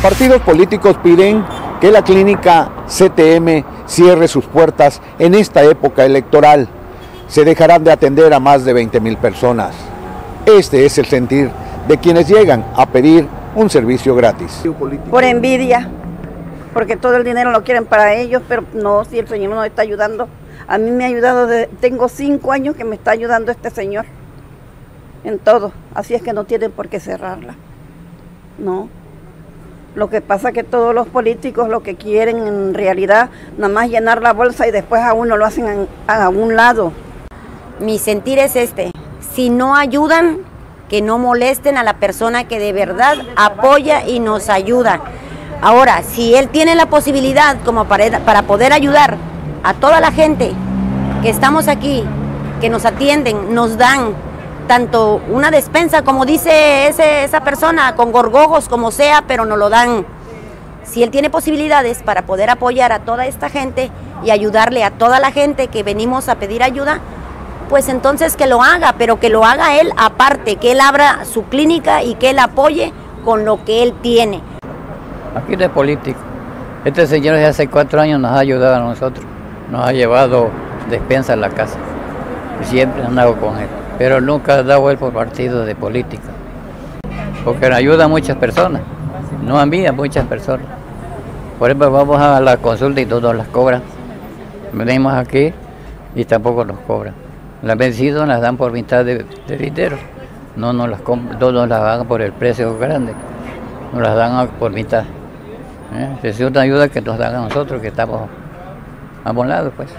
Partidos políticos piden que la clínica CTM cierre sus puertas en esta época electoral. Se dejarán de atender a más de 20,000 personas. Este es el sentir de quienes llegan a pedir un servicio gratis. Por envidia, porque todo el dinero lo quieren para ellos, pero no, si el Señor nos está ayudando. A mí me ha ayudado, tengo 5 años que me está ayudando este Señor en todo, así es que no tienen por qué cerrarla, no. Lo que pasa es que todos los políticos lo que quieren en realidad, nada más llenar la bolsa y después a uno lo hacen a un lado. Mi sentir es este, si no ayudan, que no molesten a la persona que de verdad apoya y nos ayuda. Ahora, si él tiene la posibilidad como para poder ayudar a toda la gente que estamos aquí, que nos atienden, nos dan tanto una despensa, como dice esa persona, con gorgojos, como sea, pero nos lo dan. Si él tiene posibilidades para poder apoyar a toda esta gente y ayudarle a toda la gente que venimos a pedir ayuda, pues entonces que lo haga, pero que lo haga él aparte, que él abra su clínica y que él apoye con lo que él tiene. Aquí no es político. Este señor desde hace 4 años nos ha ayudado a nosotros, nos ha llevado despensa a la casa. Siempre he andado con él, pero nunca ha dado él por partido de política. Porque ayuda a muchas personas, no a mí, a muchas personas. Por ejemplo, vamos a la consulta y todos las cobran. Venimos aquí y tampoco nos cobran. Las vencidas las dan por mitad de dinero, no nos las compran, todos las dan por el precio grande, nos las dan por mitad. Es una ayuda que nos dan a nosotros que estamos abonados, pues.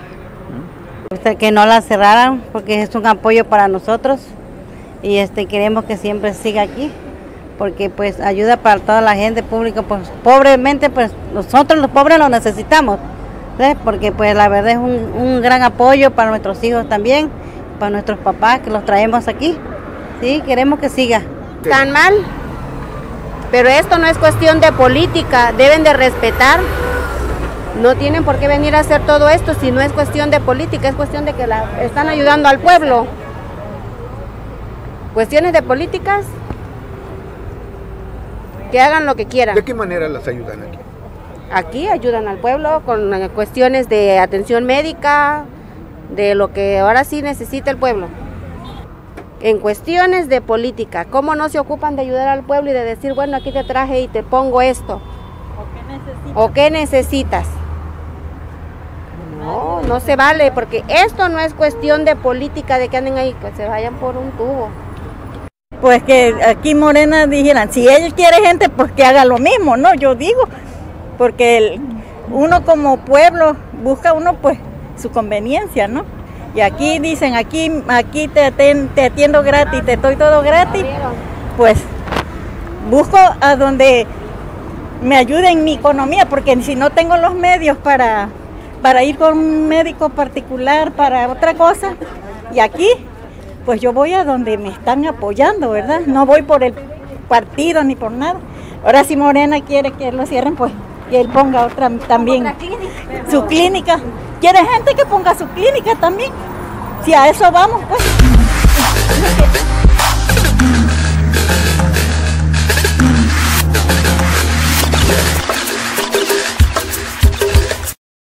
Que no la cerraran porque es un apoyo para nosotros y queremos que siempre siga aquí porque pues ayuda para toda la gente pública, pues pobremente pues nosotros los pobres lo necesitamos, ¿sí? Porque pues la verdad es un gran apoyo para nuestros hijos también, para nuestros papás que los traemos aquí, sí, queremos que siga. Tan mal, pero esto no es cuestión de política, deben de respetar. No tienen por qué venir a hacer todo esto si no es cuestión de política, es cuestión de que están ayudando al pueblo. Cuestiones de políticas, que hagan lo que quieran. ¿De qué manera las ayudan aquí? Aquí ayudan al pueblo con cuestiones de atención médica, de lo que ahora sí necesita el pueblo. En cuestiones de política, ¿cómo no se ocupan de ayudar al pueblo y de decir, bueno, aquí te traje y te pongo esto? ¿O qué necesitas? No, no se vale, porque esto no es cuestión de política, de que anden ahí, que se vayan por un tubo. Pues que aquí Morena dijeran, si él quiere gente, pues que haga lo mismo, ¿no? Yo digo, porque uno como pueblo busca uno pues su conveniencia, ¿no? Y aquí dicen, aquí te atiendo gratis, te doy todo gratis, pues busco a donde me ayude en mi economía, porque si no tengo los medios para ir con un médico particular para otra cosa, y aquí, pues yo voy a donde me están apoyando, ¿verdad? No voy por el partido ni por nada. Ahora si Morena quiere que lo cierren, pues que él ponga otra también, su clínica. ¿Quiere gente que ponga su clínica también? Si a eso vamos, pues.